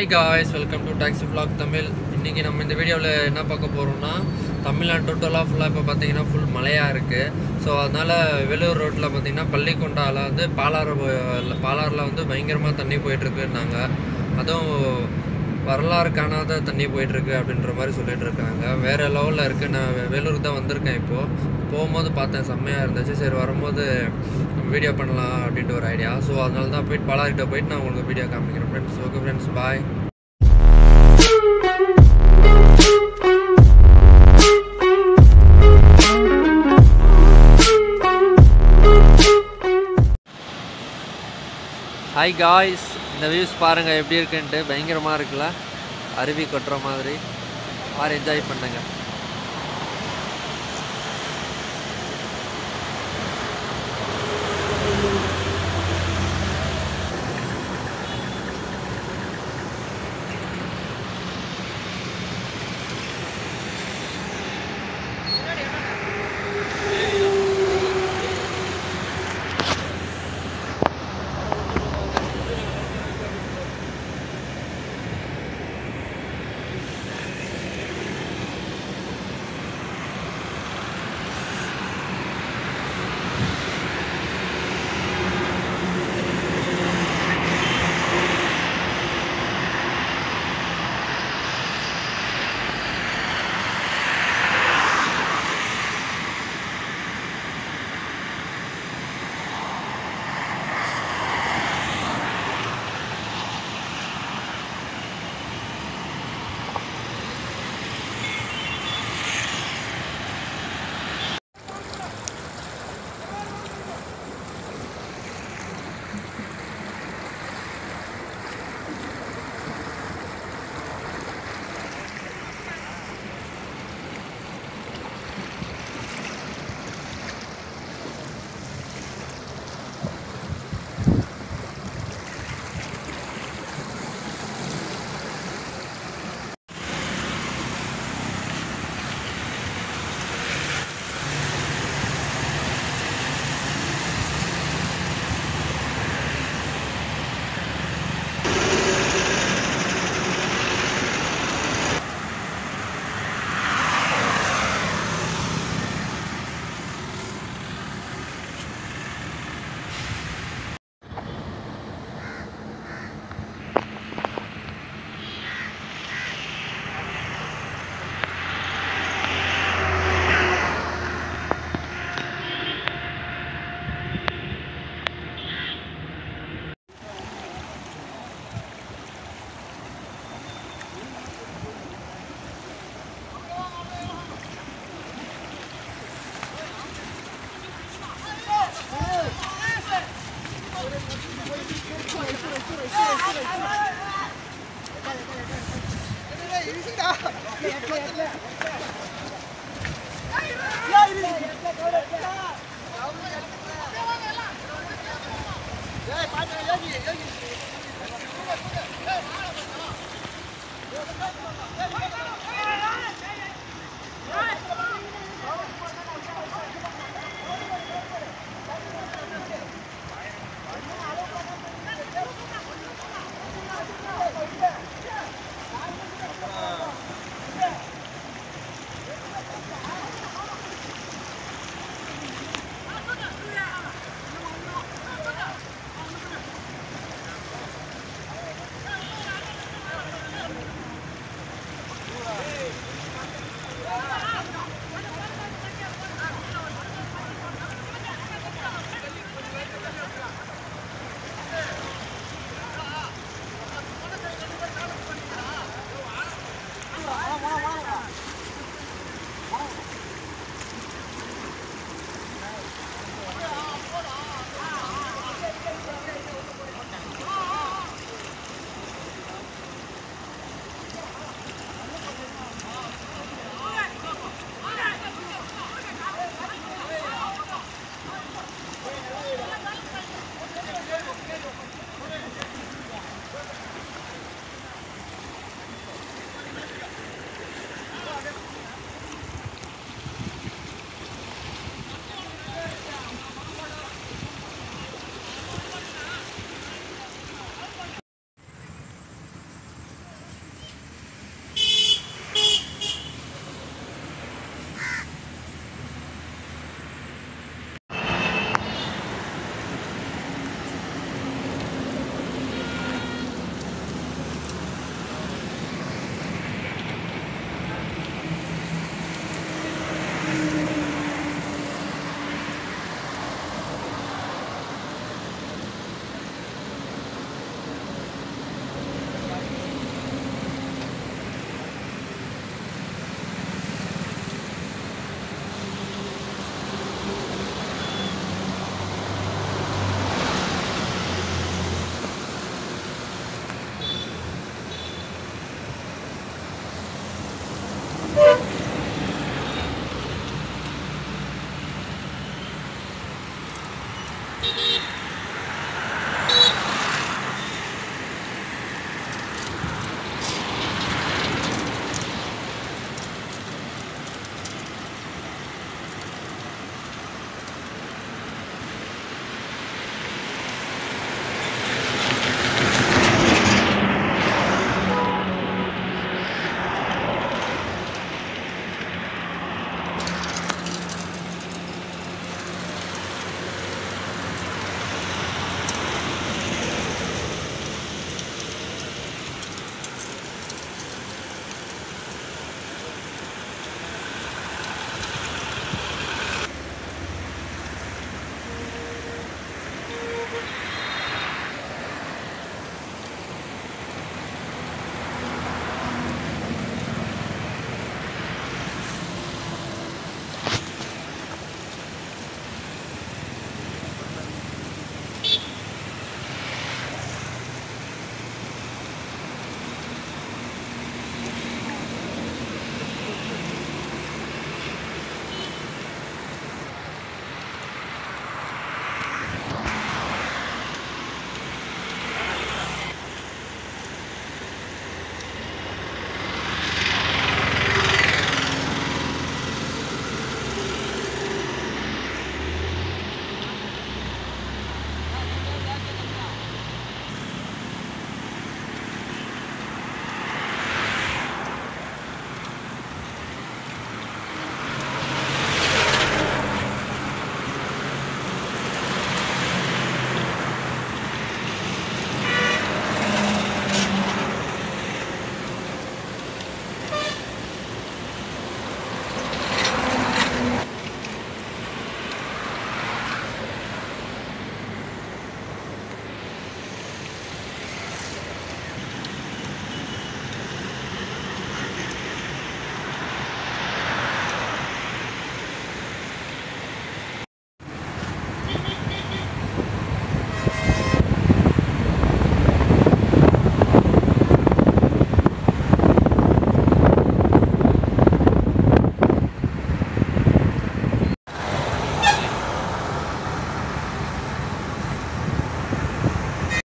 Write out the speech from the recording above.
guys, welcome to Taxi Vlog Tamil. இன்னைக்கு நம்ம இந்த வீடியோவில் என்ன பார்க்க போகிறோம்னா தமிழ்நாடு டோட்டலாக ஃபுல்லாக இப்போ பார்த்தீங்கன்னா ஃபுல் மழையாக இருக்குது. ஸோ அதனால் வேலூர் ரோட்டில் பார்த்தீங்கன்னா பள்ளிக்கொண்டாவில் வந்து பாலாறில் வந்து பயங்கரமாக தண்ணி போயிட்டுருக்குன்னாங்க. அதுவும் வரலாறு காணாத தண்ணி போயிட்டுருக்கு அப்படின்ற மாதிரி சொல்லிட்டு இருக்காங்க. வேறு லெவலில் இருக்குது. நான் வேலூருக்கு தான் வந்திருக்கேன். இப்போது போகும்போது பார்த்தேன், செம்மையாக இருந்துச்சு. சரி வரும்போது வீடியோ பண்ணலாம் அப்படின்ட்டு ஒரு ஐடியா. ஸோ அதனால தான் போயிட்டு பாலாறிட்ட போயிட்டு நான் உங்களுக்கு வீடியோ காமிக்கிறேன் friends. Okay friends, bye. Hi guys, இந்த வியூஸ் பாருங்கள் எப்படி இருக்குன்ட்டு. பயங்கரமாக இருக்குல்ல, அருவி கொட்டுற மாதிரி. பாரு, என்ஜாய் பண்ணுங்க. Hey,